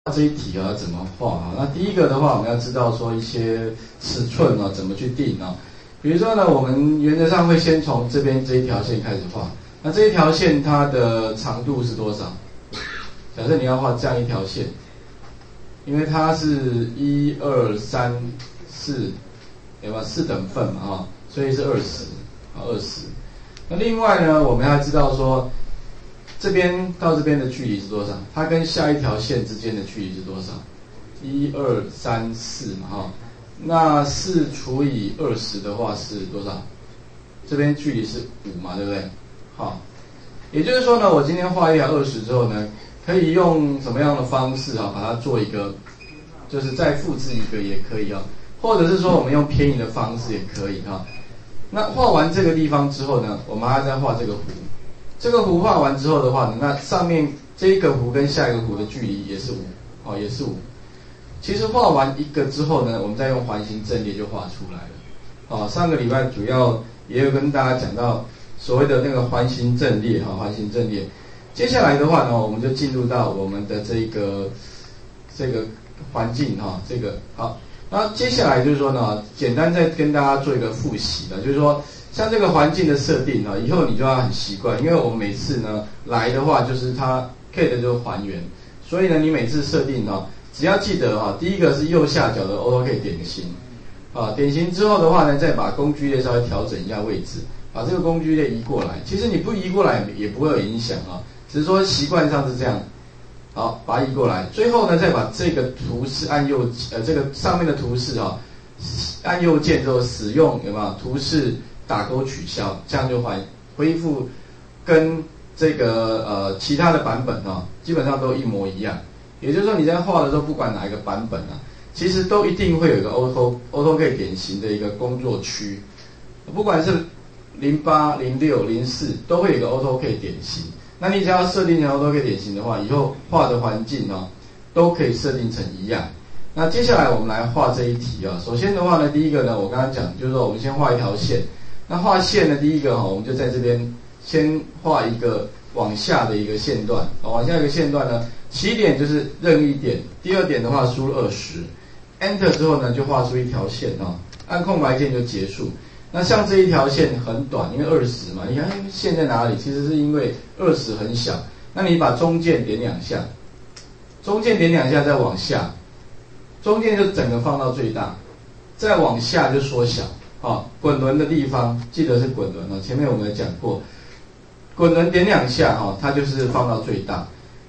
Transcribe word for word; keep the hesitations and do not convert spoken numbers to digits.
这一题啊怎么画啊？那第一个的话，我们要知道说一些尺寸啊怎么去定啊。比如说呢，我们原则上会先从这边这一条线开始画。那这一条线它的长度是多少？假设你要画这样一条线，因为它是一二三四，对吧？四等份嘛哈，所以是二十啊二十。那另外呢，我们要知道说，这边到这边的距离是多少？它跟下一条线之间的距离是多少？一二三四嘛哈。那四除以二十的话是多少？这边距离是五嘛，对不对？好，也就是说呢，我今天画一条二十之后呢，可以用什么样的方式啊，把它做一个，就是再复制一个也可以啊，或者是说我们用偏移的方式也可以哈。那画完这个地方之后呢，我们还要再画这个弧。这个弧画完之后的话呢，那上面这一个弧跟下一个弧的距离也是五，哦，也是五。其实画完一个之后呢，我们再用环形阵列就画出来了。哦，上个礼拜主要也有跟大家讲到所谓的那个环形阵列哈，环形阵列。接下来的话呢，我们就进入到我们的这个这个环境哈，这个好。那接下来就是说呢，简单再跟大家做一个复习的，就是说像这个环境的设定呢，以后你就要很习惯，因为我们每次呢来的话，就是它 K 的就是还原，所以呢你每次设定呢，只要记得哈，第一个是右下角的 AutoK 点形，啊点形之后的话呢，再把工具列稍微调整一下位置，把这个工具列移过来。其实你不移过来也不会有影响啊，只是说习惯上是这样。好，把它移过来。最后呢，再把这个图示按右呃这个上面的图示啊，按右键之后使用有没有图示打勾取消，这样就还恢复跟这个呃其他的版本啊，基本上都一模一样。也就是说你在画的时候，不管哪一个版本啊，其实都一定会有一个 Auto AutoK 点形的一个工作区，不管是零八、零六、零四，都会有一个 AutoK 点形。那你只要设定成 AutoK 点形的话，以后画的环境哦，都可以设定成一样。那接下来我们来画这一题啊。首先的话呢，第一个呢，我刚刚讲就是说，我们先画一条线。那画线呢，第一个哈，我们就在这边先画一个往下的一个线段，往下一个线段呢，起点就是任意点，第二点的话输入二十 ，Enter 之后呢，就画出一条线啊，按空白键就结束。那像这一条线很短，因为二十嘛，你看线在哪里？其实是因为二十很小。那你把中键点两下，中键点两下再往下，中键就整个放到最大，再往下就缩小。啊，滚轮的地方记得是滚轮哦，前面我们有讲过，滚轮点两下哈，它就是放到最大。